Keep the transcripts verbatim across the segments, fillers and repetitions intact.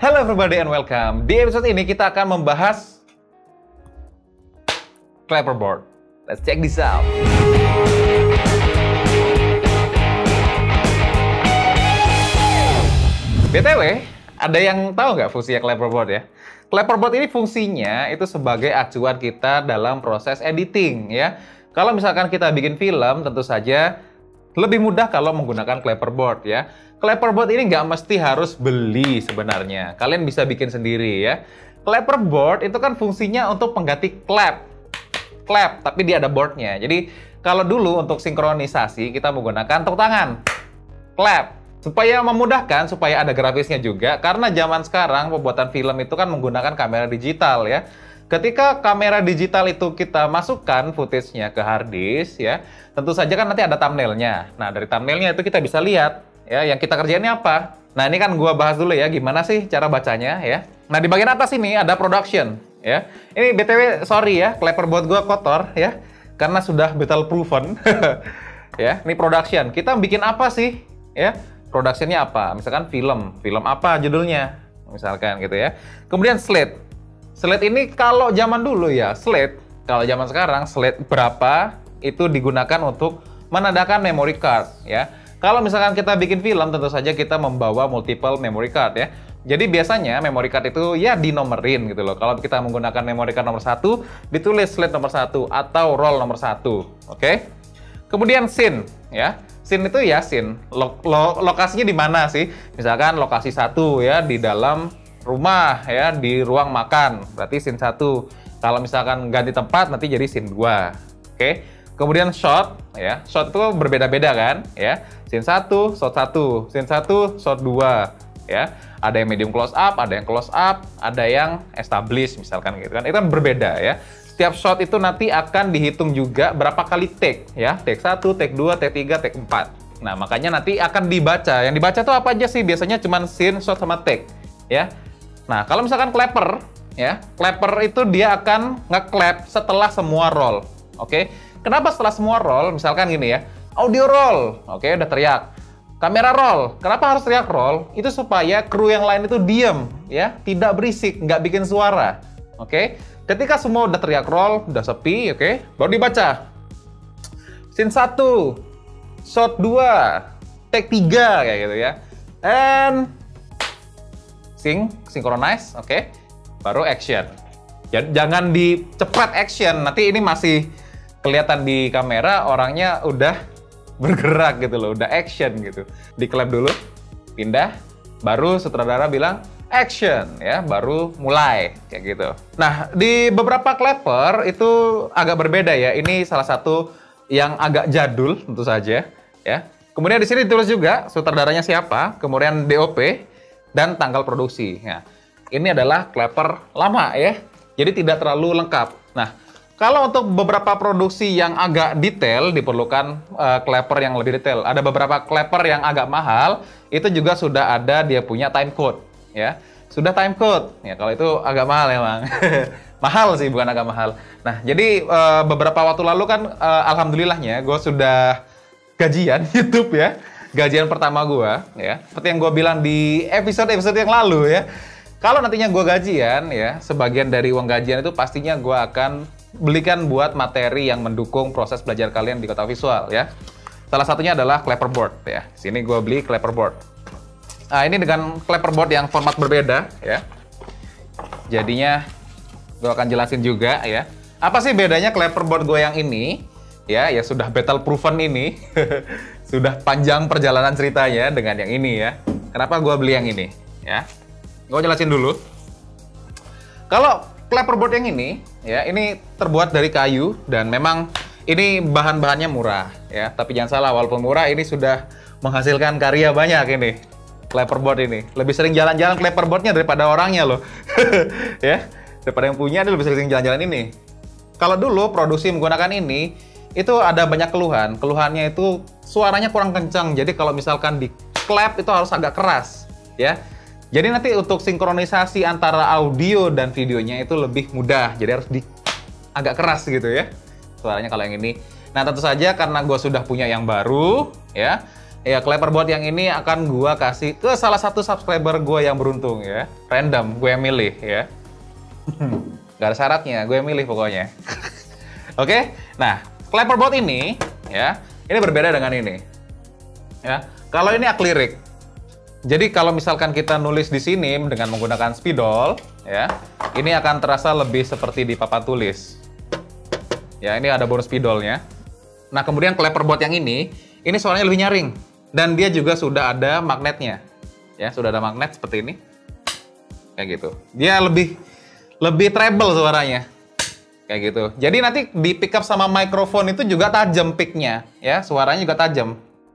Hello everybody and welcome. Di episode ini kita akan membahas Clapperboard. Let's check this out. B T W, ada yang tahu nggak fungsinya Clapperboard ya? Clapperboard ini fungsinya itu sebagai acuan kita dalam proses editing ya. Kalau misalkan kita bikin film, tentu saja lebih mudah kalau menggunakan Clapperboard ya. Clapperboard ini nggak mesti harus beli sebenarnya. Kalian bisa bikin sendiri ya. Clapperboard itu kan fungsinya untuk pengganti clap. Clap, tapi dia ada boardnya. Jadi kalau dulu untuk sinkronisasi kita menggunakan tepuk tangan. Clap. Supaya memudahkan, supaya ada grafisnya juga. Karena zaman sekarang pembuatan film itu kan menggunakan kamera digital ya. Ketika kamera digital itu kita masukkan footage-nya ke hard disk ya, tentu saja kan nanti ada thumbnailnya. Nah dari thumbnailnya itu kita bisa lihat ya, yang kita kerjain ini apa. Nah ini kan gua bahas dulu ya, gimana sih cara bacanya ya. Nah di bagian atas ini ada production ya. Ini B T W sorry ya, Clapperboard gua kotor ya, karena sudah battle proven. Ya, ini production. Kita bikin apa sih ya? Productionnya apa? Misalkan film, film apa judulnya? Misalkan gitu ya. Kemudian slate. Slate ini kalau zaman dulu ya, slate. Kalau zaman sekarang, slate berapa itu digunakan untuk menandakan memory card ya. Kalau misalkan kita bikin film, tentu saja kita membawa multiple memory card ya. Jadi biasanya memory card itu ya dinomerin gitu loh. Kalau kita menggunakan memory card nomor satu, ditulis slate nomor satu atau roll nomor satu. Oke? Kemudian scene ya. Scene itu ya scene. Lo lo lokasinya di mana sih? Misalkan lokasi satu ya di dalam rumah ya, di ruang makan, berarti scene satu. Kalau misalkan ganti tempat nanti jadi scene dua. Oke. Kemudian shot ya. Shot itu berbeda-beda kan ya. Scene satu, shot satu, scene satu, shot dua ya. Ada yang medium close up, ada yang close up, ada yang establish misalkan gitu kan. Itu kan berbeda ya. Setiap shot itu nanti akan dihitung juga berapa kali take ya. Take satu, take dua, take tiga, take empat. Nah, makanya nanti akan dibaca. Yang dibaca tuh apa aja sih? Biasanya cuma scene, shot sama take ya. Nah, kalau misalkan clapper, ya, clapper itu dia akan nge-clap setelah semua roll. Oke, kenapa setelah semua roll? Misalkan gini ya, audio roll, oke, udah teriak. Kamera roll, kenapa harus teriak roll? Itu supaya kru yang lain itu diem, ya, tidak berisik, nggak bikin suara. Oke, ketika semua udah teriak roll, udah sepi, oke, baru dibaca. Scene satu, shot dua, take tiga, kayak gitu ya. And sync, synchronize, oke, okay. Baru action. Jangan dicepat action, nanti ini masih kelihatan di kamera orangnya udah bergerak gitu loh, udah action gitu. Di-clap dulu, pindah, baru sutradara bilang action ya, baru mulai kayak gitu. Nah di beberapa clapper itu agak berbeda ya. Ini salah satu yang agak jadul tentu saja ya. Kemudian di sini ditulis juga sutradaranya siapa, kemudian D O P dan tanggal produksi. Nah, ini adalah clapper lama ya. Jadi tidak terlalu lengkap. Nah, kalau untuk beberapa produksi yang agak detail diperlukan uh, clapper yang lebih detail. Ada beberapa clapper yang agak mahal, itu juga sudah ada dia punya time code ya. Sudah time code. Ya, kalau itu agak mahal emang. Mahal sih, bukan agak mahal. Nah, jadi uh, beberapa waktu lalu kan uh, alhamdulillahnya gue sudah gajian YouTube ya. Gajian pertama gua ya, seperti yang gua bilang di episode-episode yang lalu ya. Kalau nantinya gua gajian ya, sebagian dari uang gajian itu pastinya gua akan belikan buat materi yang mendukung proses belajar kalian di Kota Visual ya. Salah satunya adalah Clapperboard ya. Sini gua beli Clapperboard. Nah, ini dengan Clapperboard yang format berbeda ya. Jadinya gua akan jelasin juga ya. Apa sih bedanya Clapperboard gua yang ini? Ya, ya sudah battle proven ini. Sudah panjang perjalanan ceritanya dengan yang ini ya. Kenapa gue beli yang ini ya? Gue jelasin dulu. Kalau Clapperboard yang ini ya, ini terbuat dari kayu dan memang ini bahan-bahannya murah ya. Tapi jangan salah, walaupun murah ini sudah menghasilkan karya banyak ini. Clapperboard ini lebih sering jalan-jalan Clapperboardnya daripada orangnya loh. Ya, daripada yang punya dia lebih sering jalan-jalan ini. Kalau dulu produksi menggunakan ini itu ada banyak keluhan. Keluhannya itu suaranya kurang kencang. Jadi kalau misalkan di clap itu harus agak keras, ya. Jadi nanti untuk sinkronisasi antara audio dan videonya itu lebih mudah. Jadi harus di agak keras gitu ya. Suaranya kalau yang ini. Nah tentu saja karena gue sudah punya yang baru, ya. Ya, clapperboard yang ini akan gua kasih ke salah satu subscriber gua yang beruntung ya. Random, gue yang milih ya. Gak ada syaratnya, gue yang milih pokoknya. Oke, nah clapperboard ini ya, ini berbeda dengan ini. Ya, kalau ini akrilik. Jadi kalau misalkan kita nulis di sini dengan menggunakan spidol, ya, ini akan terasa lebih seperti di papan tulis. Ya, ini ada bonus spidolnya. Nah, kemudian clapperboard yang ini, ini suaranya lebih nyaring dan dia juga sudah ada magnetnya. Ya, sudah ada magnet seperti ini. Kayak gitu. Dia lebih lebih treble suaranya. Kayak gitu. Jadi nanti di pick up sama mikrofon itu juga tajam pick-nya, ya, suaranya juga tajam.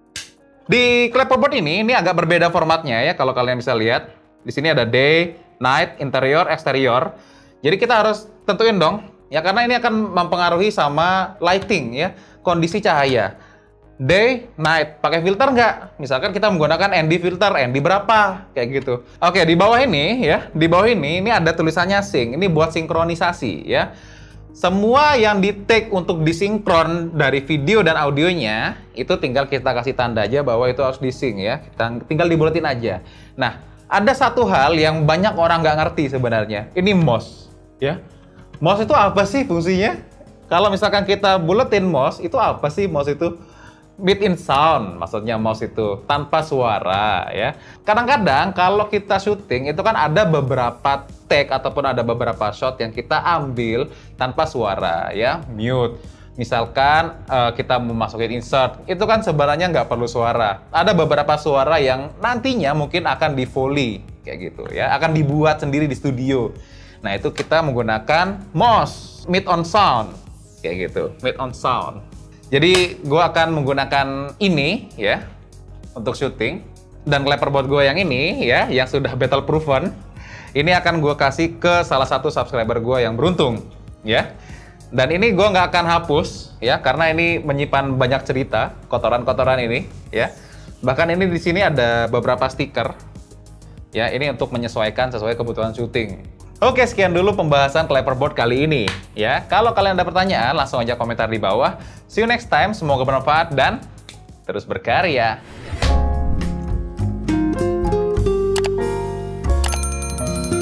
Di clapperboard ini, ini agak berbeda formatnya ya, kalau kalian bisa lihat. Di sini ada day, night, interior, eksterior. Jadi kita harus tentuin dong, ya, karena ini akan mempengaruhi sama lighting ya, kondisi cahaya. Day, night, pakai filter nggak? Misalkan kita menggunakan N D filter, N D berapa? Kayak gitu. Oke, di bawah ini ya, di bawah ini, ini ada tulisannya sync. Ini buat sinkronisasi ya. Semua yang di-take untuk disinkron dari video dan audionya, itu tinggal kita kasih tanda aja bahwa itu harus di-sync ya. Kita tinggal dibuletin aja. Nah, ada satu hal yang banyak orang nggak ngerti sebenarnya. Ini mouse ya. Mouse itu apa sih fungsinya? Kalau misalkan kita buletin mouse, itu apa sih mouse itu? Mid in sound, maksudnya mouse itu tanpa suara ya. Kadang-kadang kalau kita syuting itu kan ada beberapa take ataupun ada beberapa shot yang kita ambil tanpa suara ya, mute. Misalkan uh, kita memasukin insert, itu kan sebenarnya nggak perlu suara. Ada beberapa suara yang nantinya mungkin akan di foley kayak gitu ya, akan dibuat sendiri di studio. Nah itu kita menggunakan mouse mid on sound kayak gitu, mid on sound. Jadi gue akan menggunakan ini ya untuk syuting, dan clapperboard gue yang ini ya, yang sudah battle proven, ini akan gue kasih ke salah satu subscriber gue yang beruntung ya. Dan ini gue nggak akan hapus ya, karena ini menyimpan banyak cerita kotoran-kotoran ini ya. Bahkan ini di sini ada beberapa stiker ya, ini untuk menyesuaikan sesuai kebutuhan syuting. Oke, sekian dulu pembahasan clapperboard kali ini ya. Kalau kalian ada pertanyaan, langsung aja komentar di bawah. See you next time, semoga bermanfaat dan terus berkarya.